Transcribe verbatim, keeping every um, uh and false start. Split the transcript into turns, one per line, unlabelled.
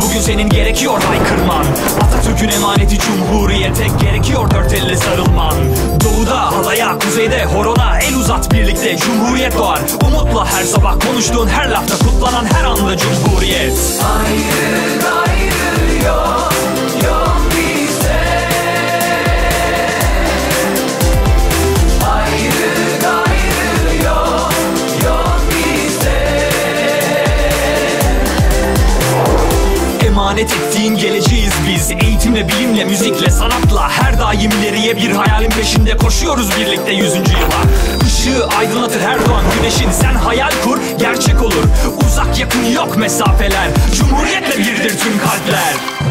bugün senin gerekiyor haykırman. Atatürk'ün emaneti cumhuriyete, gerekiyor dört elle sarılman. Doğuda halaya, kuzeyde horona, el uzat birlikte cumhuriyet doğar. Umutla her sabah konuştuğun her lafta, kutlanan her anda cumhuriyet.
Ayrı gayrı yok, yok bizde. Ayrı gayrı yok, yok bizde.
Emanet ettiğin geleceğiz biz. Eğitimle, bilimle, müzikle, sanatla her daim ileriye bir hayalin peşinde koşuyoruz birlikte yüzüncü yıla. Işığı aydınlatır her doğan güneşin, sen hayal kur, gerçek olur. Uzak yakın yok mesafeler, cumhuriyetle birdir tüm kalpler.